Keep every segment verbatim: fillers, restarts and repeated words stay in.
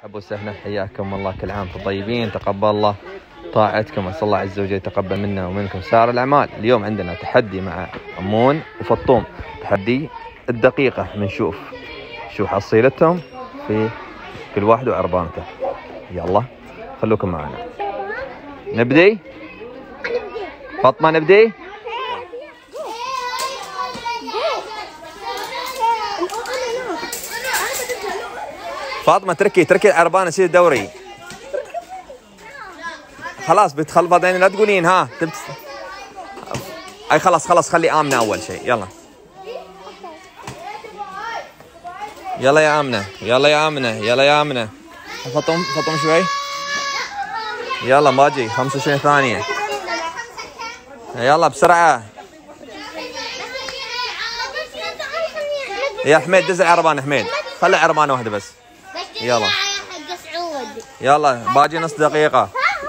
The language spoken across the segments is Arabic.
ابو سهلا، حياكم الله، كل عام وانتم طيبين، تقبل الله طاعتكم، اسال الله عز وجل يتقبل منا ومنكم سائر الاعمال. اليوم عندنا تحدي مع امون وفطوم، تحدي الدقيقه، بنشوف شو حصيلتهم في كل واحد وعربانته. يلا خلوكم معنا. نبدي فاطمه، نبدي. فاطمه تركي تركي العربانه، سير دوري. خلاص بتخل بعدين لا تقولين ها تبت... اي خلاص خلاص خلي امنه اول شيء. يلا يلا يا امنه، يلا يا امنه، يلا يا امنه. فطم فطم شوي. يلا باجي خمسة وعشرين ثانيه. يلا بسرعه يا حميد، دز العربانه حميد، خلي عربانه واحده بس. يلا يلا باجي نص دقيقه.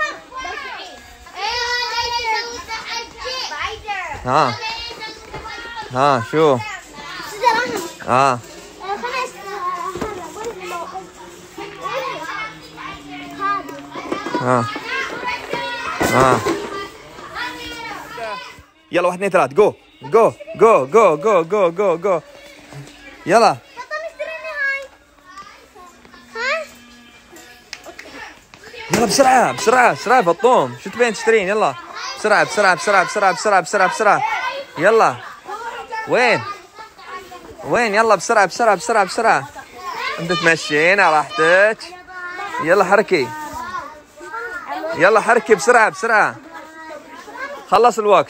ها ها شو ها ها ها يلا واحد اثنين ثلاث، جو جو جو جو جو جو جو جو. يلا يلا بسرعة بسرعة بسرعة فطوم، شو تبين تشترين؟ يلا بسرعة بسرعة بسرعة بسرعة بسرعة بسرعة بسرعة. يلا وين وين؟ يلا بسرعة بسرعة بسرعة بسرعة. انت تمشين على راحتك. يلا حركي، يلا حركي بسرعة بسرعة، خلص الوقت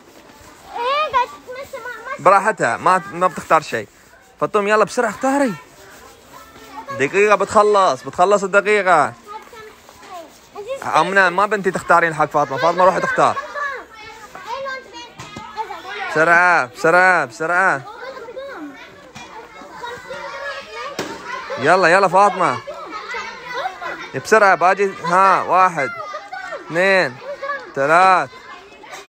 براحتها، ما ما بتختار شيء. فطوم يلا بسرعة اختاري، دقيقة بتخلص بتخلص الدقيقة. امنه ما بنتي تختارين حق فاطمة، فاطمة روحي تختار. بسرعة بسرعة بسرعة. يلا يلا فاطمة بسرعة باجي. ها واحد اثنين ثلاث